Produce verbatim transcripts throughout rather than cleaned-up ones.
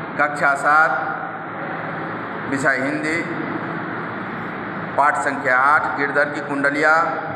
कक्षा सात, विषय हिंदी, पाठ संख्या आठ, गिरधर की कुंडलिया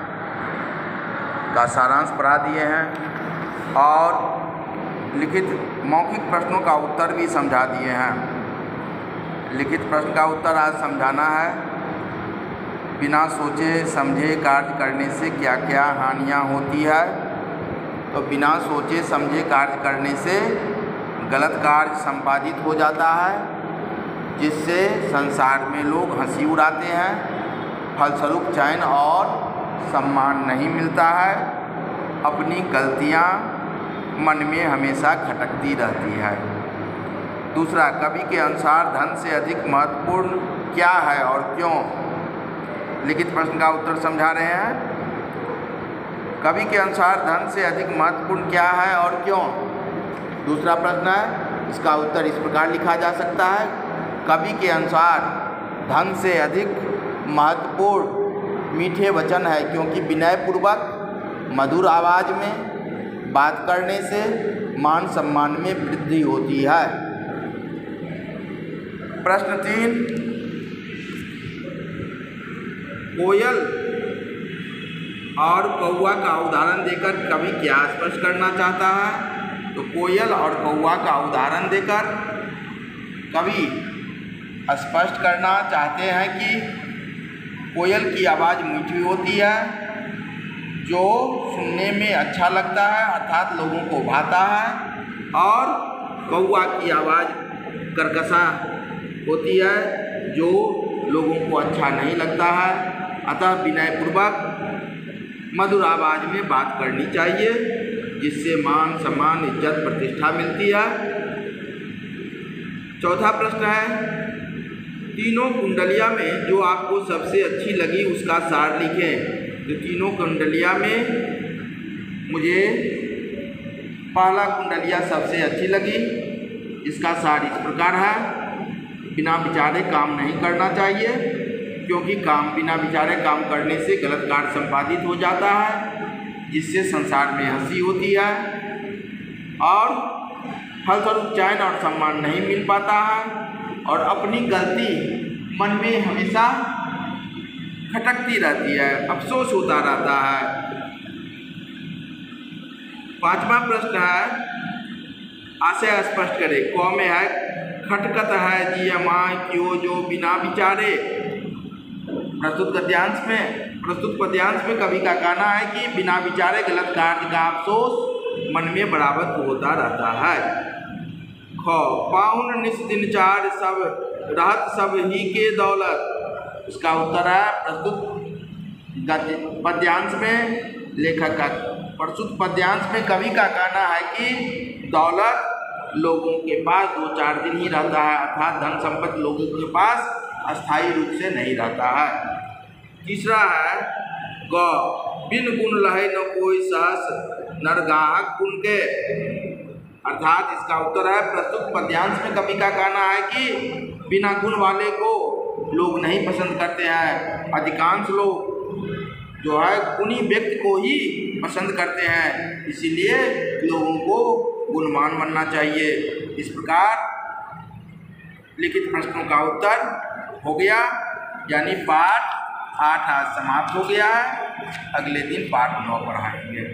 का सारांश पढ़ा दिए हैं और लिखित मौखिक प्रश्नों का उत्तर भी समझा दिए हैं। लिखित प्रश्न का उत्तर आज समझाना है। बिना सोचे समझे कार्य करने से क्या क्या हानियां होती है। तो बिना सोचे समझे कार्य करने से गलत कार्य संपादित हो जाता है, जिससे संसार में लोग हंसी उड़ाते हैं। फलस्वरूप चैन और सम्मान नहीं मिलता है। अपनी गलतियां मन में हमेशा खटकती रहती है। दूसरा, कवि के अनुसार धन से अधिक महत्वपूर्ण क्या है और क्यों। लिखित प्रश्न का उत्तर समझा रहे हैं। कवि के अनुसार धन से अधिक महत्वपूर्ण क्या है और क्यों। दूसरा प्रश्न है, इसका उत्तर इस प्रकार लिखा जा सकता है। कवि के अनुसार धन से अधिक महत्वपूर्ण मीठे वचन है, क्योंकि विनयपूर्वक मधुर आवाज में बात करने से मान सम्मान में वृद्धि होती है। प्रश्न तीन, कोयल और कौवा का उदाहरण देकर कवि क्या स्पष्ट करना चाहता है। तो कोयल और कौवा का उदाहरण देकर कवि स्पष्ट करना चाहते हैं कि कोयल की आवाज़ मीठी होती है, जो सुनने में अच्छा लगता है, अर्थात लोगों को भाता है, और कौवा की आवाज़ कर्कशा होती है, जो लोगों को अच्छा नहीं लगता है। अतः विनयपूर्वक मधुर आवाज़ में बात करनी चाहिए, जिससे मान सम्मान इज्जत प्रतिष्ठा मिलती है। चौथा प्रश्न है, तीनों कुंडलिया में जो आपको सबसे अच्छी लगी उसका सार लिखें। तो तीनों कुंडलिया में मुझे पहला कुंडलिया सबसे अच्छी लगी। इसका सार इस प्रकार है। बिना विचारे काम नहीं करना चाहिए, क्योंकि काम बिना विचारे काम करने से गलत कार्य संपादित हो जाता है, जिससे संसार में हंसी होती है और फलस्वरूप चैन और सम्मान नहीं मिल पाता है, और अपनी गलती मन में हमेशा खटकती रहती है, अफसोस होता रहता है। पांचवा प्रश्न है, आशय स्पष्ट करें। क में है, खटकत है जिय माय क्यों जो बिना विचारे। प्रस्तुत गद्यांश में प्रस्तुत पद्यांश में कवि का कहना है कि बिना विचारे गलत कार्य का अफसोस मन में बराबर होता रहता है। ख, पाहुन निस दिन चार सब रहत सब ही के दौलत। इसका उत्तर है, प्रस्तुत पद्यांश में लेखक का प्रस्तुत पद्यांश में कवि का कहना है कि दौलत लोगों के पास दो चार दिन ही रहता है, अर्थात धन संपत्ति लोगों के पास अस्थायी रूप से नहीं रहता है। तीसरा है, ग, बिन गुण लहे न कोई सहस नरगाहक गुण के। अर्थात इसका उत्तर है, प्रस्तुत पद्यांश में कवि का कहना है कि बिना गुण वाले को लोग नहीं पसंद करते हैं। अधिकांश लोग जो है गुणी व्यक्ति को ही पसंद करते हैं, इसीलिए लोगों को गुणवान बनना चाहिए। इस प्रकार लिखित प्रश्नों का उत्तर हो गया, यानी पाठ आठ आज समाप्त हो गया है। अगले दिन पाठ नौ पढ़ाएंगे।